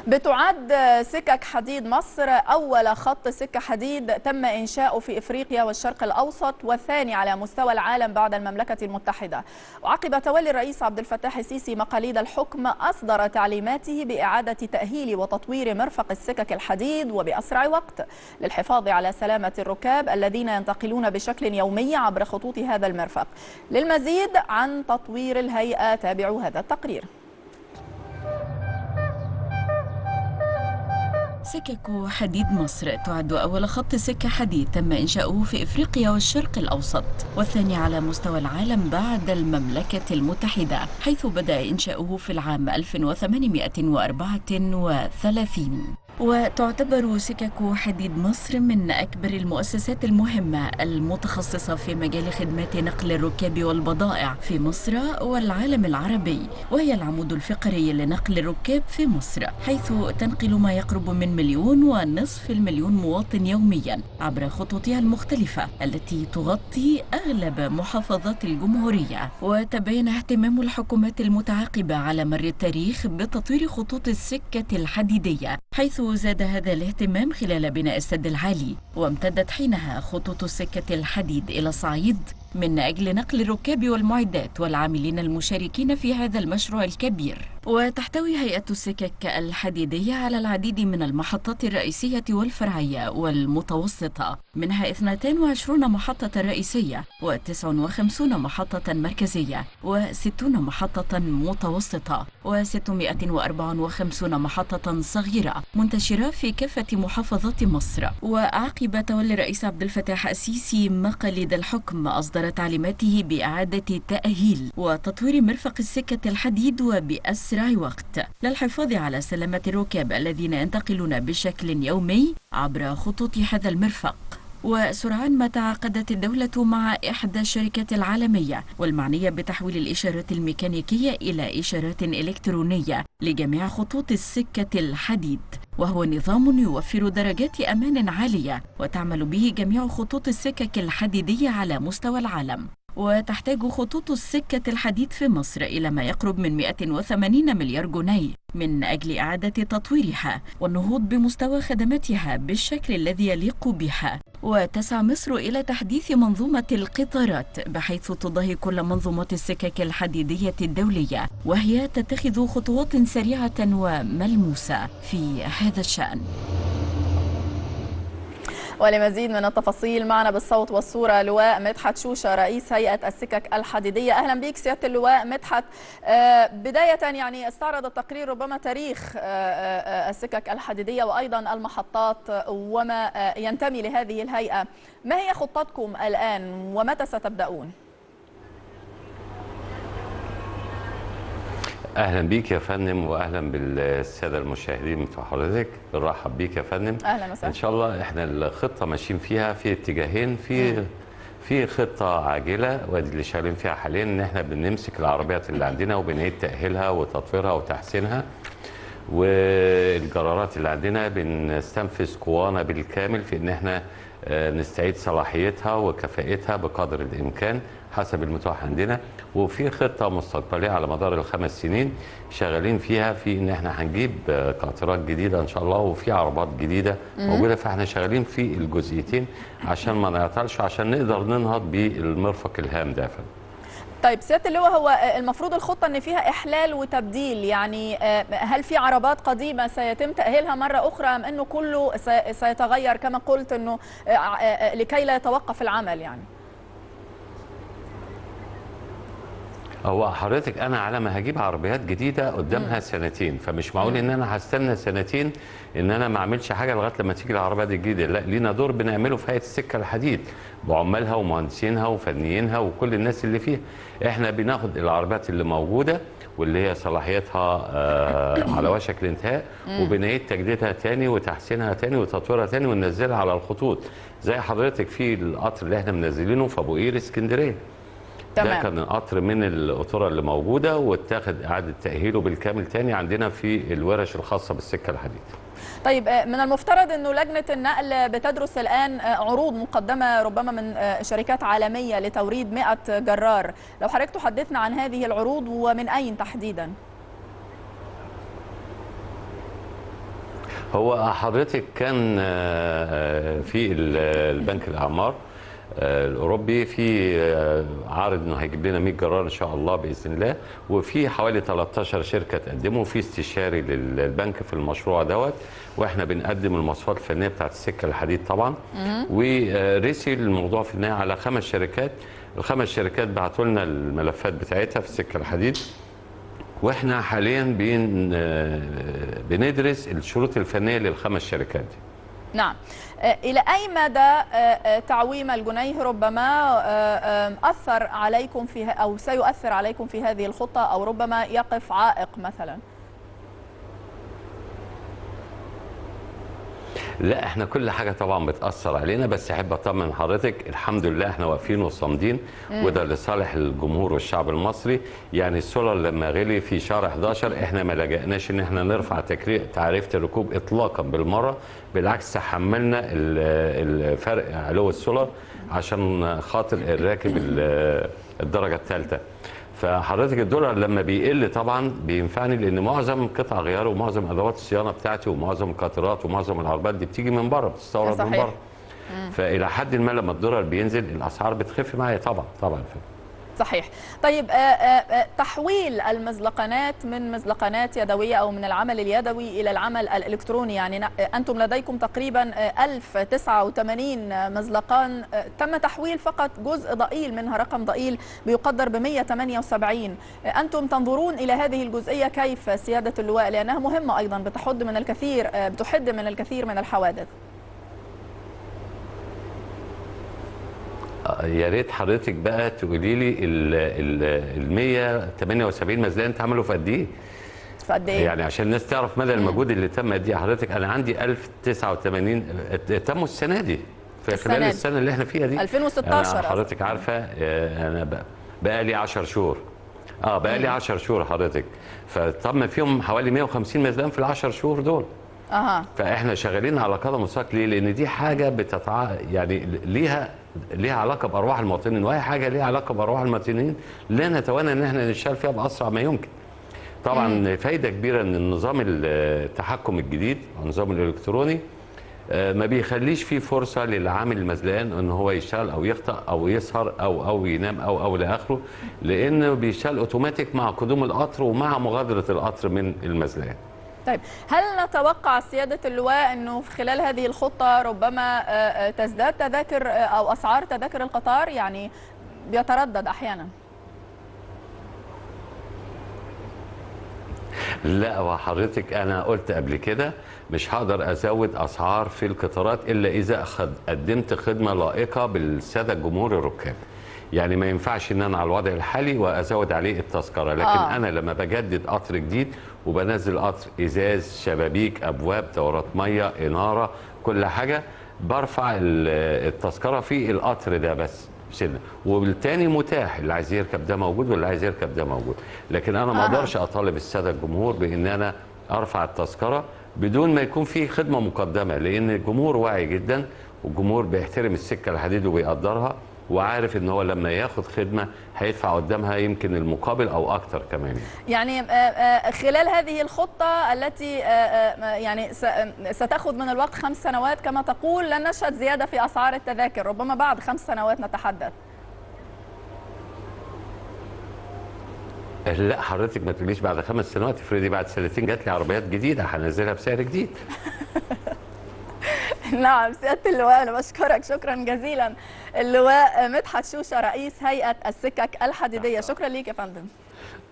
بتعد سكك حديد مصر أول خط سكة حديد تم إنشاؤه في إفريقيا والشرق الأوسط، والثاني على مستوى العالم بعد المملكة المتحدة. وعقب تولي الرئيس عبد الفتاح السيسي مقاليد الحكم، أصدر تعليماته بإعادة تأهيل وتطوير مرفق السكك الحديد وبأسرع وقت للحفاظ على سلامة الركاب الذين ينتقلون بشكل يومي عبر خطوط هذا المرفق. للمزيد عن تطوير الهيئة تابعوا هذا التقرير. سكك حديد مصر تعد أول خط سكة حديد تم إنشاؤه في إفريقيا والشرق الأوسط، والثاني على مستوى العالم بعد المملكة المتحدة، حيث بدأ إنشاؤه في العام 1834. وتعتبر سكك حديد مصر من أكبر المؤسسات المهمة المتخصصة في مجال خدمات نقل الركاب والبضائع في مصر والعالم العربي، وهي العمود الفقري لنقل الركاب في مصر، حيث تنقل ما يقرب من 1.5 مليون مواطن يوميا عبر خطوطها المختلفة التي تغطي أغلب محافظات الجمهورية. وتبين اهتمام الحكومات المتعاقبة على مر التاريخ بتطوير خطوط السكة الحديدية، حيث زاد هذا الاهتمام خلال بناء السد العالي، وامتدت حينها خطوط السكة الحديد إلى الصعيد من أجل نقل الركاب والمعدات والعاملين المشاركين في هذا المشروع الكبير. وتحتوي هيئة السكك الحديدية على العديد من المحطات الرئيسية والفرعية والمتوسطة، منها 22 محطة رئيسية و59 محطة مركزية و60 محطة متوسطة و654 محطة صغيرة منتشرة في كافة محافظات مصر. وعقب تولي الرئيس عبد الفتاح السيسي مقاليد الحكم، أصدر تعليماته بإعادة تأهيل وتطوير مرفق السكة الحديد وبأسرع وقت للحفاظ على سلامة الركاب الذين ينتقلون بشكل يومي عبر خطوط هذا المرفق. وسرعان ما تعاقدت الدولة مع إحدى الشركات العالمية والمعنية بتحويل الإشارات الميكانيكية إلى إشارات إلكترونية لجميع خطوط السكة الحديد، وهو نظام يوفر درجات أمان عالية وتعمل به جميع خطوط السكك الحديدية على مستوى العالم. وتحتاج خطوط السكة الحديد في مصر إلى ما يقرب من 180 مليار جنيه من أجل إعادة تطويرها والنهوض بمستوى خدماتها بالشكل الذي يليق بها. وتسعى مصر إلى تحديث منظومة القطارات بحيث تضاهي كل منظومات السكك الحديدية الدولية، وهي تتخذ خطوات سريعة وملموسة في هذا الشأن. ولمزيد من التفاصيل معنا بالصوت والصورة لواء مدحت شوشة رئيس هيئة السكك الحديدية. أهلا بك سيادة اللواء مدحت. بداية يعني استعرض التقرير ربما تاريخ السكك الحديدية وأيضا المحطات وما ينتمي لهذه الهيئة. ما هي خطتكم الآن ومتى ستبدأون؟ اهلا بيك يا فندم واهلا بالساده المشاهدين بتوع حضرتك. بنرحب بيك يا فندم. اهلا وسهلا. ان شاء الله احنا الخطه ماشيين فيها في اتجاهين، في خطه عاجله ودي اللي شغالين فيها حاليا، ان احنا بنمسك العربيات اللي عندنا وبنعيد تاهيلها وتطويرها وتحسينها، والجرارات اللي عندنا بنستنفذ قوانا بالكامل في ان احنا نستعيد صلاحيتها وكفاءتها بقدر الامكان حسب المتاح عندنا. وفي خطه مستقبليه على مدار ال5 سنين شغالين فيها في ان احنا هنجيب قاطرات جديده ان شاء الله وفي عربات جديده موجوده، فاحنا شغالين في الجزئيتين عشان ما نعطلش، عشان نقدر ننهض بالمرفق الهام ده. طيب سيادة اللواء، هو المفروض الخطة ان فيها احلال وتبديل، يعني هل في عربات قديمة سيتم تأهيلها مرة اخرى ام انه كله سيتغير كما قلت انه لكي لا يتوقف العمل؟ يعني هو حضرتك انا على ما هجيب عربيات جديده قدامها سنتين، فمش معقول ان انا هستنى سنتين ان انا ما اعملش حاجه لغايه لما تيجي العربيات الجديده. لا، لينا دور بنعمله في هيئه السكه الحديد بعمالها ومهندسينها وفنيينها وكل الناس اللي فيها. احنا بناخد العربيات اللي موجوده واللي هي صلاحيتها على وشك الانتهاء وبنعيد تجديدها تاني وتحسينها تاني وتطويرها تاني وننزلها على الخطوط. زي حضرتك في القطر اللي احنا منزلينه في ابو قير اسكندريه، ده كان قطر من القطوره اللي موجوده واتاخد اعاده تاهيله بالكامل تاني عندنا في الورش الخاصه بالسكه الحديد. طيب من المفترض انه لجنه النقل بتدرس الان عروض مقدمه ربما من شركات عالميه لتوريد 100 جرار، لو حضرتك تحدثنا عن هذه العروض ومن اين تحديدا؟ هو حضرتك كان في البنك الاعمار الاوروبي في عارض انه هيجيب لنا 100 جرار ان شاء الله باذن الله، وفي حوالي 13 شركه تقدموا، وفي استشاري للبنك في المشروع دوت، واحنا بنقدم المواصفات الفنيه بتاعت السكه الحديد طبعا. ورسي الموضوع في النهايه على 5 شركات، ال5 شركات بعتوا لنا الملفات بتاعتها في السكه الحديد، واحنا حاليا بندرس الشروط الفنيه لل5 شركات دي. نعم. إلى أي مدى تعويم الجنيه ربما أثر عليكم في أو سيؤثر عليكم في هذه الخطة، أو ربما يقف عائق مثلا؟ لا، احنا كل حاجه طبعا بتاثر علينا، بس احب اطمن حضرتك الحمد لله احنا واقفين وصامدين، وده لصالح الجمهور والشعب المصري. يعني السولار لما غلي في شهر 11 احنا ما لجأناش ان احنا نرفع تعريفه الركوب اطلاقا بالمره، بالعكس تحملنا الفرق علو السولار عشان خاطر الراكب الدرجه الثالثه. فحضرتك الدولار لما بيقل طبعا بينفعني، لان معظم قطع غيار ومعظم ادوات الصيانه بتاعتي ومعظم القاطرات ومعظم العربات دي بتيجي من بره، بتستورد من بره. فالى حد ما لما الدولار بينزل الاسعار بتخف معايا طبعا. صحيح. طيب تحويل المزلقنات من مزلقنات يدوية أو من العمل اليدوي إلى العمل الإلكتروني، يعني أنتم لديكم تقريبا 1089 مزلقان، تم تحويل فقط جزء ضئيل منها، رقم ضئيل بيقدر ب 178. أنتم تنظرون إلى هذه الجزئية كيف سيادة اللواء، لأنها مهمة أيضا، بتحد من الكثير من الحوادث؟ يا ريت حضرتك بقى تقولي لي ال 178 مزلقه انت عملوا في قد ايه؟ في قد ايه؟ يعني عشان الناس تعرف مدى المجهود اللي تم قد ايه. حضرتك انا عندي 1089 تموا السنه دي، في خلال السنه اللي احنا فيها دي 2016. حضرتك عارفه انا بقى لي 10 شهور. بقى لي 10 شهور حضرتك، فتم فيهم حوالي 150 مزلقان في ال10 شهور دول. فاحنا شغالين على قدم وساق. ليه؟ لان دي حاجه يعني ليها علاقه بارواح المواطنين، واي حاجه ليها علاقه بارواح المواطنين لا نتوانى ان احنا نشتغل فيها باسرع ما يمكن. طبعا فايده كبيره ان النظام التحكم الجديد النظام الالكتروني ما بيخليش فيه فرصه للعامل المزلقان ان هو يشتغل او يخطأ او يسهر او ينام او لاخره، لانه بيشتغل اوتوماتيك مع قدوم القطر ومع مغادره القطر من المزلقان. طيب، هل نتوقع سيادة اللواء أنه في خلال هذه الخطة ربما تزداد تذاكر أو أسعار تذاكر القطار؟ يعني بيتردد أحيانا. لا، وحضرتك أنا قلت قبل كده مش هقدر أزود أسعار في القطارات إلا إذا قدمت خدمة لائقة بالسادة الجمهور الركاب. يعني ما ينفعش ان انا على الوضع الحالي وازود عليه التذكره، لكن انا لما بجدد قطر جديد وبنزل قطر ازاز، شبابيك، ابواب، دورات ميه، اناره، كل حاجه، برفع التذكره في القطر ده بس سنه، وبالتالي متاح اللي عايز يركب ده موجود واللي عايز يركب ده موجود. لكن انا ما اقدرش اطالب الساده الجمهور بان انا ارفع التذكره بدون ما يكون في خدمه مقدمه، لان الجمهور واعي جدا والجمهور بيحترم السكه الحديد وبيقدرها، وعارف ان هو لما ياخد خدمه هيدفع قدامها يمكن المقابل او اكتر كمان. يعني خلال هذه الخطه التي يعني ستاخذ من الوقت 5 سنوات كما تقول، لن نشهد زياده في اسعار التذاكر، ربما بعد 5 سنوات نتحدث. لا حضرتك ما تقوليش بعد 5 سنوات، افرضي بعد 2 سنين جات لي عربيات جديده هنزلها بسعر جديد. نعم سيادة اللواء، أنا بشكرك شكرا جزيلا. اللواء مدحت شوشة رئيس هيئة السكك الحديدية، شكرا ليك يا فندم.